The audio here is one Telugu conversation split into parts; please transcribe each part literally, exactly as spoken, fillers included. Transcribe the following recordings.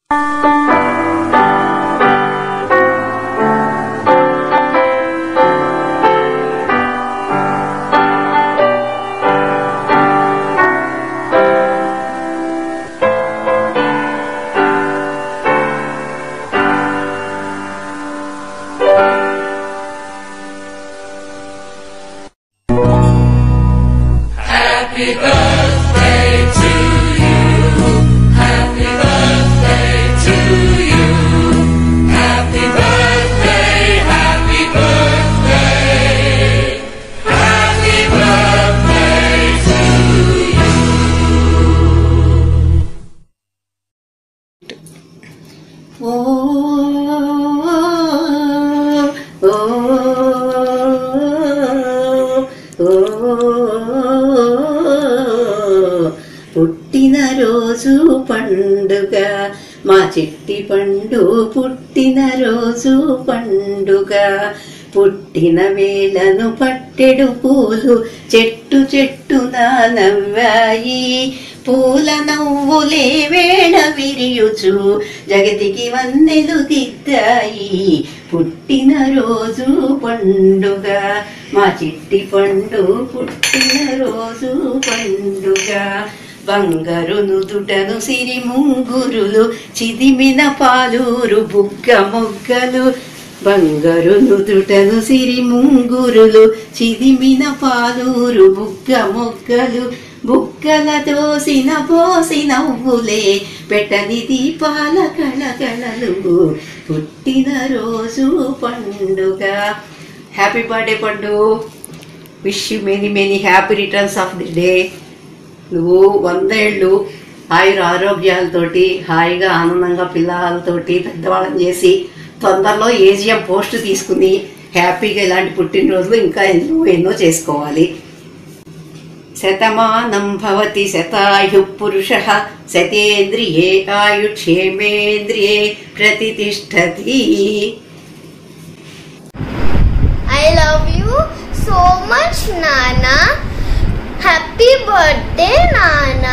Happy birthday to you. Happy birthday to you. Happy birthday, happy birthday. Happy birthday to you. Oh, oh, oh, oh. పుట్టిన రోజు పండుగ మా చిట్టి పండు పుట్టిన రోజు పండుగ పుట్టిన వేళను పట్టెడు పూలు చెట్టు చెట్టున నవ్వాయి పూల నవ్వులే వేళ విరియుచు జగతికి వన్నెలు దిద్దాయి పుట్టిన రోజు పండుగ మా చిట్టి పండు పుట్టిన రోజు పండుగ బంగారు నుదుటను సిరి ముంగురులు చిదిమిన పాలూరు బుగ్గ మొగ్గలు బంగారు నుదుటను సిరి ముంగురులు చిదిమిన పాలూరు బుగ్గ మొగ్గలు బుగ్గల దోసిన పోసి నవ్వులే పెట్టని దీపాల కళకళలు పుట్టిన రోజు పండుగ. Happy birthday Pandu. Wish you many many happy returns of the day. నువ్వు వంద ఏళ్ళు ఆయుర ఆరోగ్యాలతోటి హాయిగా ఆనందంగా పిల్లలతోటి పెద్దవాళ్ళని చేసి తొందరలో ఏజిఎం పోస్ట్ తీసుకుని హ్యాపీగా ఇలాంటి పుట్టినరోజులు ఇంకా ఎన్నో ఎన్నో చేసుకోవాలి. శతమానం భవతి శతాయు పురుష శతేంద్రియే ఆయుక్షేమేంద్రియే ప్రతిష్టతి. I love you so much, Nana. Happy birthday, Nana.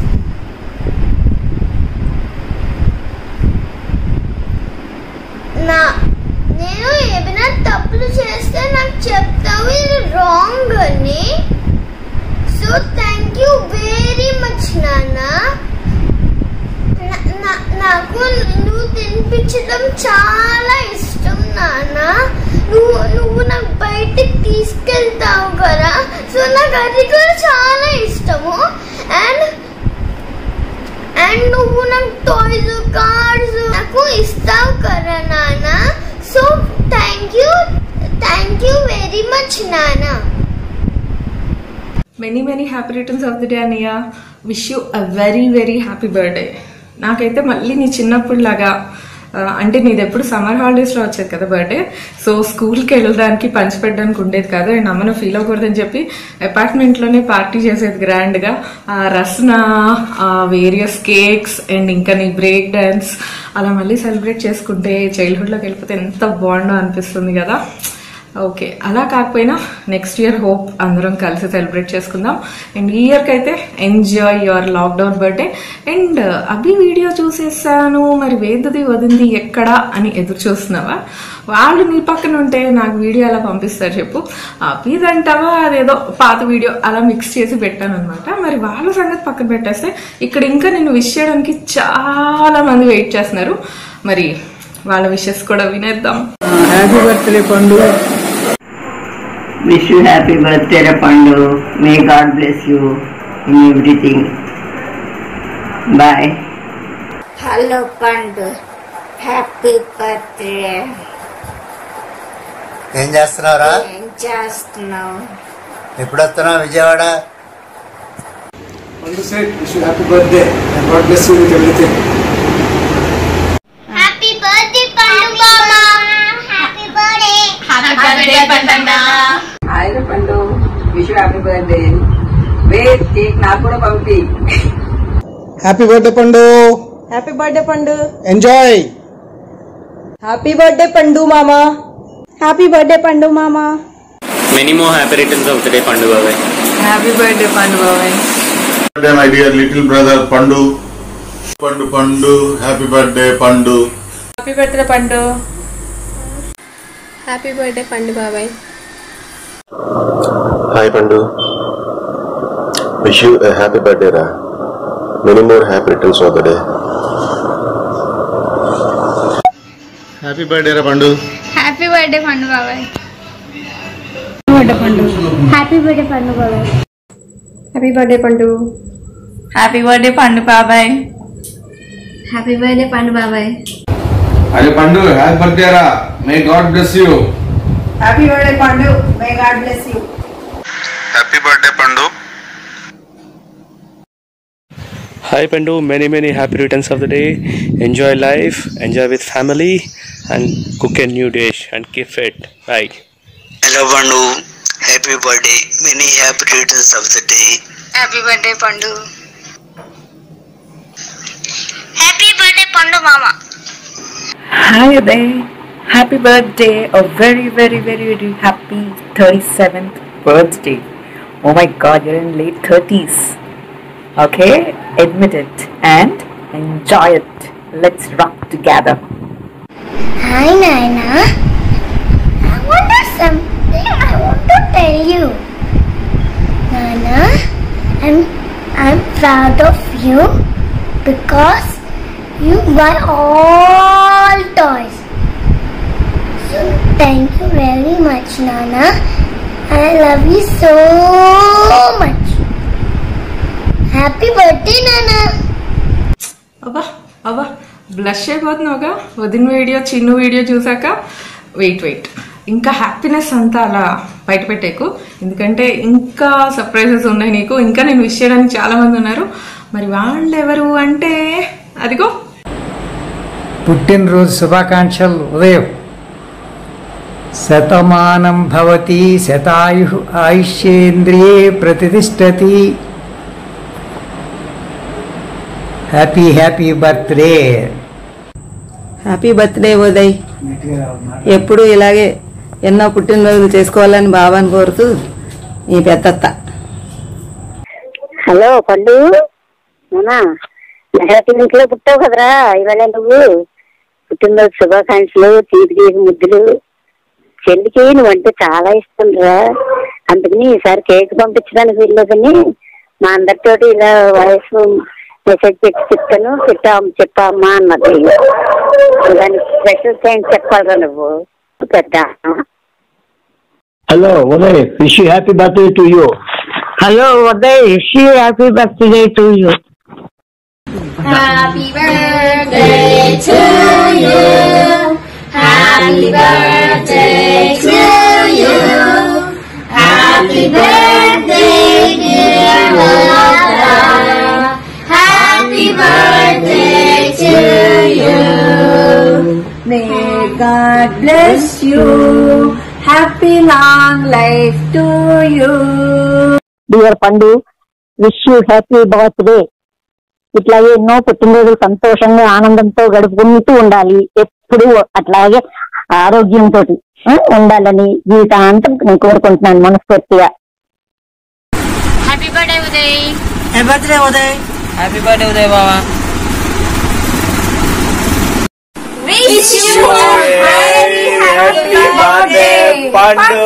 నా నేను ఏమైనా తప్పులు చేస్తే నాకు చెప్తావు ఇది రాంగ్ అని. So thank you very much నానా. నాకు నువ్వు తినిపించడం చాలా ఇష్టం నానా. నువ్వు నువ్వు నాకు బయటికి తీసుకెళ్తావు కదా, సో నాకు అది కూడా చాలా ఇష్టము. అండ్ అండ్ నువ్వు నాకు టాయ్స్ కార్డ్స్ నాకు ఇస్తావు కదా నానా. So thank you thank you very much నానా. Many many happy returns of the day అన్నయ్య. Wish you a very very happy birthday. నాకైతే మళ్ళీ నీ చిన్నప్పుడు లాగా అంటే నీది ఎప్పుడు సమ్మర్ హాలిడేస్లో వచ్చేది కదా బర్త్డే, సో స్కూల్కి వెళ్ళడానికి పంచిపెట్టడానికి ఉండేది కాదు. అండ్ అమ్మను ఫీల్ అవ్వకూడదని చెప్పి అపార్ట్మెంట్లోనే పార్టీ చేసేది గ్రాండ్గా. రస్న, వేరియస్ కేక్స్ అండ్ ఇంకా నీ బ్రేక్ డాన్స్ అలా మళ్ళీ సెలబ్రేట్ చేసుకుంటే చైల్డ్హుడ్లోకి వెళ్ళిపోతే ఎంత బాగుండో అనిపిస్తుంది కదా. ఓకే, అలా కాకపోయినా నెక్స్ట్ ఇయర్ హోప్ అందరం కలిసి సెలబ్రేట్ చేసుకుందాం. అండ్ ఈ ఇయర్కి అయితే enjoy your lockdown birthday. And Abhi video చూసేసాను, మరి వేదది వదింది ఎక్కడా అని ఎదురు చూస్తున్నావా? వాళ్ళు నీ పక్కన ఉంటే నాకు వీడియో అలా పంపిస్తారు చెప్పు. అభిదంటావా అదేదో పాత వీడియో అలా మిక్స్ చేసి పెట్టాను అనమాట. మరి వాళ్ళ సంగతి పక్కన పెట్టేస్తే ఇక్కడ ఇంకా నేను విష్ చేయడానికి చాలా మంది వెయిట్ చేస్తున్నారు. మరి వాళ్ళ విషెస్ కూడా వినేద్దాం. Happy birthday Pandu. Wish you happy birthday, Pandu. May God bless you in everything. Bye. Hello, Pandu. Happy birthday. ఏం చేస్తున్నావురా? ఏం చేస్తున్నావు? ఎప్పుడు వస్తున్నావు విజయవాడ? పండు said wish you happy birthday and God bless you with everything. Happy birthday Pandu మామా. Happy birthday. హ్యాపీ బర్త్డే పండన్నా. Hi Pandu, wish you happy birthday. Wait cake నాకు కూడా పంపి. Happy birthday Pandu. Happy birthday Pandu. Enjoy. Happy birthday Pandu మామా. హ్యాపీ బర్త్డే పండు మామా. Many more happy returns of the day, Pandu Bhai. Happy birthday Pandu బాబాయ్. My dear little brother Pandu, Pandu Pandu happy birthday Pandu. Happy birthday Pandu. Happy birthday Pandu బాబాయ్. Hi Pandu, wish you a happy birthday రా. Many more happy returns of the day. Happy birthday రా పండు. హ్యాపీ బర్త్డే పండు బాబాయ్. హ్యాపీ బర్త్డే పండు బాబాయ్. Happy birthday Pandu. Happy birthday Pandu బాబాయ్. హ్యాపీ బర్త్డే పండు బాబాయ్. అరే పండు హ్యాపీ బర్త్డే రా. May God bless you. Happy birthday Pandu. May God bless you. Happy birthday Pandu. Hi Pandu, many many happy returns of the day. Enjoy life, enjoy with family, and cook a new dish and keep fit. Bye. Hello Pandu, happy birthday. Many happy returns of the day. Happy birthday Pandu. Happy birthday Pandu మామ. Hi there. Happy birthday. A very very very very happy thirty-seventh birthday. Oh my god, you're in late thirties. Okay, admit it and enjoy it. Let's rock together. Hi Naina. I want something I want to tell you. Nana, I'm I'm proud of you because you buy all toys. So thank you very much, Nana. I love you so much. Happy birthday నానా. అబ్బా అబ్బా బ్లష్ అయిపోతున్నావుగా వదిన వీడియో చిన్న వీడియో చూసాక. వెయిట్ వెయిట్ ఇంకా హ్యాపీనెస్ అంతా అలా బయట పెట్టేకు, ఎందుకంటే ఇంకా సర్ప్రైజెస్ ఉన్నాయి నీకు. ఇంకా నేను విష్ చేయడానికి చాలా మంది ఉన్నారు. మరి వాళ్ళు ఎవరు అంటే అదిగో. పుట్టినరోజు శుభాకాంక్షలు ఉదయం. శతమానం భవతి శతాయు ఆయుష్యేంద్రియే ప్రతిష్టతి. Happy happy birthday. Happy birthday Uday. ఎప్పుడు ఇలాగే ఎన్నో పుట్టినరోజులు చేసుకోవాలని బాబాని కోరుతూ ఈ పెద్దత్త. హలో పండు, ఇంట్లో పుట్టావు కదరా ఇవాళ నువ్వు. పుట్టినరోజు శుభాకాంక్షలు, తీపి తీపి ముద్దులు. చెల్లికి నువ్వంటే చాలా ఇష్టం రా, అందుకని ఈసారి కేక్ పంపించడానికి వెళ్ళలేదని మా అందరితోటి ఇలా వయసు మెసేజ్ పెట్టి చెప్తాను, చెప్పా చెప్పా అమ్మా అన్నది. దానికి స్పెషల్ థ్యాంక్స్ చెప్పాలరా నువ్వు పెద్ద. Hello Uday, wish you happy birthday to you. Hello Uday, wish you happy birthday to you. Happy birthday to you. Happy birthday to you. Happy birthday dear Lata. Happy birthday to you. May God bless you. Happy long life to you. Dear Pandu, wish you happy birthday. ఇట్లాగే ఎన్నో పుట్టినరోజులు సంతోషంగా ఆనందంతో గడుపుకుంటూ ఉండాలి. ఎప్పుడు అట్లాగే ఆరోగ్యంతో ఉండాలని జీవితాంతం నేను కోరుకుంటున్నాను మనస్ఫూర్తిగా. Happy birthday Uday. Happy birthday Uday. Happy birthday Uday బావా. Wish you a very happy birthday Pandu.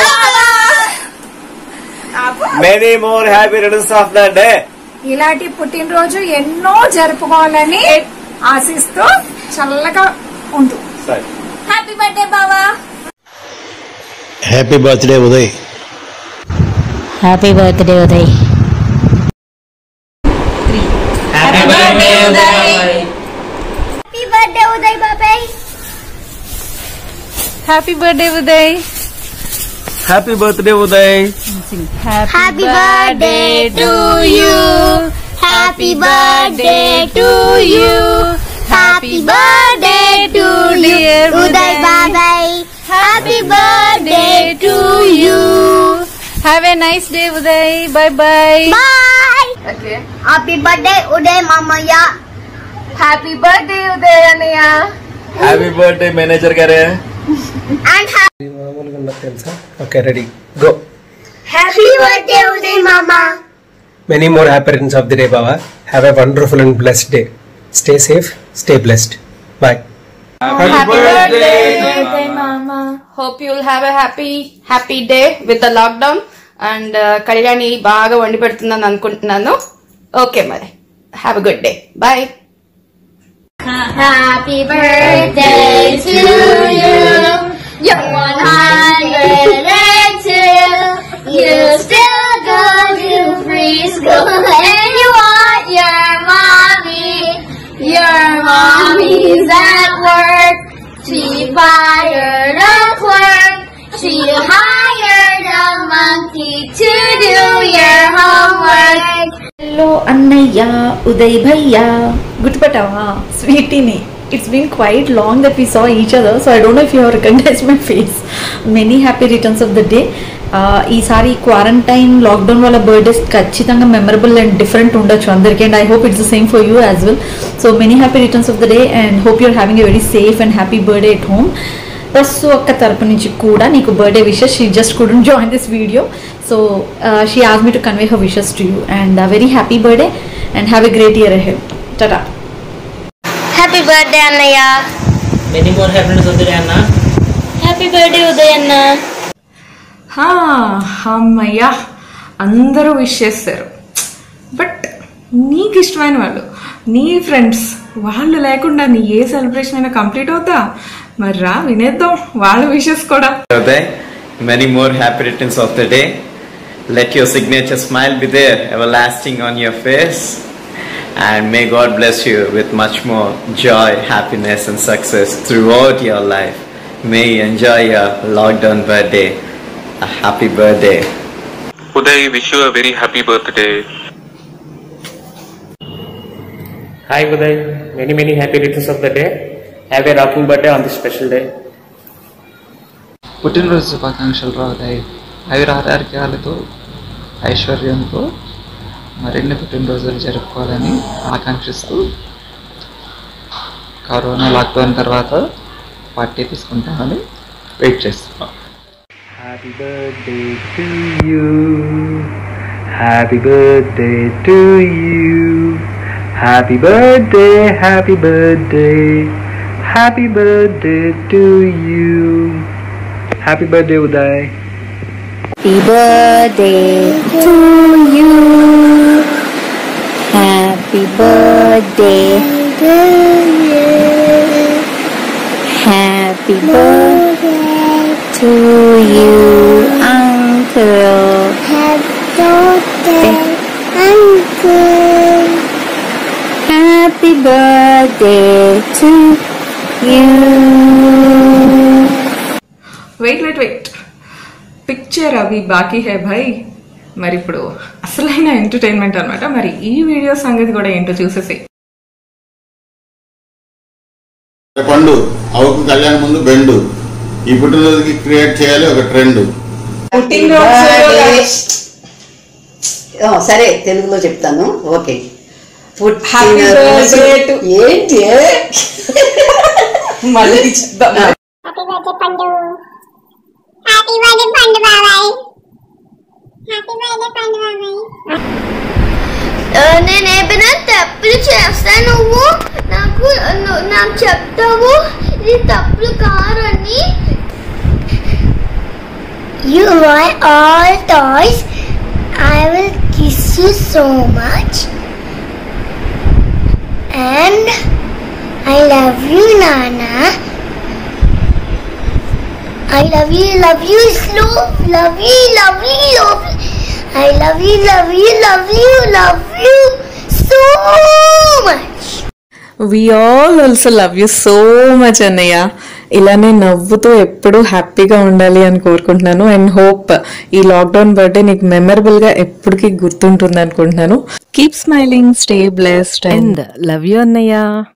Many more happy returns of the day. ఇలాంటి పుట్టినరోజు ఎన్నో జరుపుకోవాలని ఆశిస్తూ చల్లగా ఉండు. హ్యాపీ బర్త్డే బావా. Happy birthday Uday. Happy birthday Uday. Happy birthday Uday. Happy birthday Uday బాబాయ్. Happy birthday Uday. Happy birthday Uday. Happy birthday to you. Happy birthday to you. Happy birthday to dear Uday Babai. Happy birthday to you. Have a nice day Uday. Bye bye. Bye. Okay. Happy birthday Uday Mamaya. Happy birthday Uday Anaya. Happy birthday manager గారే. And happy okay ready go. Happy birthday Uday Mama. Many more happy returns of the day, Baba. Have a wonderful and blessed day. Stay safe, stay blessed. Bye. Happy birthday, birthday mama. Hope you'll have a happy happy day with the lockdown. And Kalyani baga vandi pedutundani anukuntunnanu. Okay mari. Have a good day. Bye. Happy birthday to you. You're one hundred two. You still go to preschool and you want your mommy. Your mommy's at work. She fired a clerk. She hired a monkey to do your homework. Hello Annaya, Uday Bhaiya. Gutpatawa, sweetie. It's been quite long that we saw each other, so I don't know if you have recognized my face. Many happy returns of the day. ఈసారి క్వారంటైన్ లాక్డౌన్ వాళ్ళ బర్త్డేస్ ఖచ్చితంగా మెమరబుల్ అండ్ డిఫరెంట్ ఉండొచ్చు అందరికీ, and I hope it's the same for you as well. So many happy returns of the day and hope you're having a very safe and happy birthday at home. ప్రస్తు అక్క తరపు నుంచి కూడా నీకు birthday wishes. She just couldn't join this video, so she asked me to convey her wishes to you and very happy birthday and have a great year ahead. టాటా. హ్యాపీ బర్త్డే అన్నయ్య. Many more happiness of the day అన్న. హ్యాపీ బర్త్డే ఉదయ్ అన్న. అమ్మయ్యా అందరూ విష్ చేస్తారు, బట్ నీకు ఇష్టమైన వాళ్ళు నీ ఫ్రెండ్స్ వాళ్ళు లేకుండా నీ ఏ సెలబ్రేషన్ అయినా కంప్లీట్ అవుతా? మరి రా వినేద్దాం వాళ్ళ విషెస్ కూడా. Many more happy returns of the day. Let your signature smile be there, everlasting on your face. And may God bless you with much more joy, happiness and success throughout your life. May you enjoy your lockdown birthday. A happy birthday. Uday, wish you a very happy birthday. Hi Uday, many many happy returns of the day. Have a rocking birthday on this special day. పుట్టినరోజు శుభాకాంక్షలు రా ఉదయ్. అవి ఆరోగ్యాలతో ఐశ్వర్యంతో మరిన్ని పుట్టినరోజులు జరుపుకోవాలని ఆకాంక్షిస్తూ కరోనా లాక్డౌన్ తర్వాత పార్టీ తీసుకుంటామని వెయిట్ చేస్తున్నాం. Happy birthday to you. Happy birthday to you. Happy birthday, happy birthday. Happy birthday to you. Happy birthday Uday. Happy birthday to you. Happy birthday to you. Happy birthday to you, Uncle. Happy birthday, Uncle. Happy birthday to you. Wait wait wait picture అవి బాకీ హే భాయ్. మరి ఇప్పుడు అసలైన ఎంటర్టైన్మెంట్ అనమాట. మరి ఈ వీడియో సంగతి కూడా ఏంటో చూసేసి. పండు అవుకు కళ్యాణం ముందు బెండు. ఈ పుట్టినరోజుకి క్రియేట్ చేయాలి ఒక ట్రెండ్. సరే తెలుగులో చెప్తాను. ఓకే. ఏంటి మళ్ళీ చెప్తాను. Happy birthday Pandu. Happy birthday Pandu బాబాయ్. హ్యాపీ బర్త్డే పండు బాబాయ్. నేను ఏమైనా తప్పులు చేస్తా నువ్వు నాకు నాకు చెప్తావు ఇది తప్పులు కారని. You want all toys. I will kiss you so much. And I love you, Nana. I love you, love you, slow, love you, love you, love you. I love you, love you, love you, love you so much. We all also love you so much అన్నయ్య. ఇలానే నవ్వుతూ ఎప్పుడూ హ్యాపీగా ఉండాలి అని కోరుకుంటున్నాను. అండ్ హోప్ ఈ లాక్డౌన్ బర్త్డే నీకు మెమరబుల్ గా ఎప్పటికీ గుర్తుంటుంది అనుకుంటున్నాను. Keep smiling, stay blessed and love you అన్నయ్య.